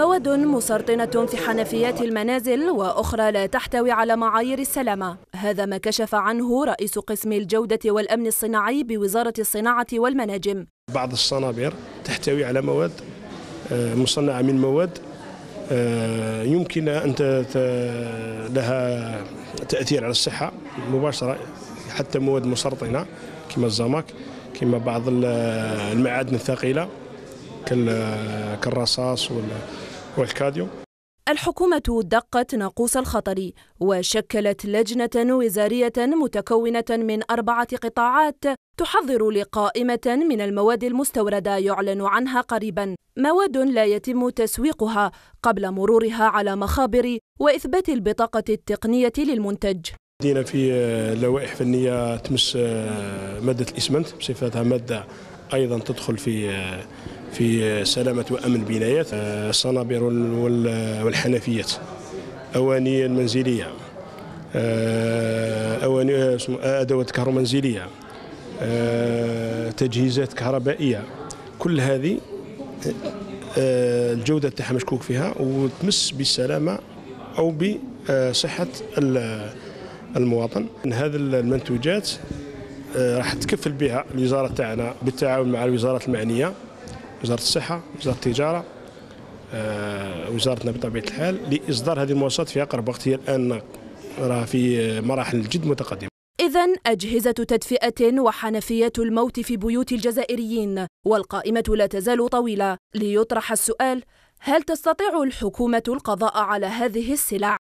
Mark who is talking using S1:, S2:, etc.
S1: مواد مسرطنة في حنفيات المنازل وأخرى لا تحتوي على معايير السلامة، هذا ما كشف عنه رئيس قسم الجودة والأمن الصناعي بوزارة الصناعة والمناجم.
S2: بعض الصنابير تحتوي على مواد مصنعة من مواد يمكن أن لها تأثير على الصحة مباشرة، حتى مواد مسرطنة كما الزمك، كما بعض المعادن الثقيلة كالرصاص والكاديوم.
S1: الحكومة دقت ناقوس الخطر وشكلت لجنة وزارية متكونة من 4 قطاعات تحضر لقائمة من المواد المستوردة يعلن عنها قريبا، مواد لا يتم تسويقها قبل مرورها على مخابر وإثبات البطاقة التقنية للمنتج.
S2: بدينا في لوائح فنية تمس مادة الإسمنت بصفتها مادة أيضا تدخل في سلامة وأمن البنايات، الصنابير والحنفيات، أواني المنزلية، أواني أدوات كهرومنزلية، تجهيزات كهربائية، كل هذه الجودة تاعها مشكوك فيها وتمس بالسلامة أو بصحة المواطن. هذه المنتوجات راح تكفل بها الوزارة تاعنا بالتعاون مع الوزارات المعنية، وزارة الصحة، وزارة التجارة، وزارتنا بطبيعة الحال، لإصدار هذه المواصفات في أقرب وقت. هي الآن راه في مراحل جد متقدمة.
S1: إذن أجهزة تدفئة وحنفيات الموت في بيوت الجزائريين، والقائمة لا تزال طويلة. ليطرح السؤال: هل تستطيع الحكومة القضاء على هذه السلع؟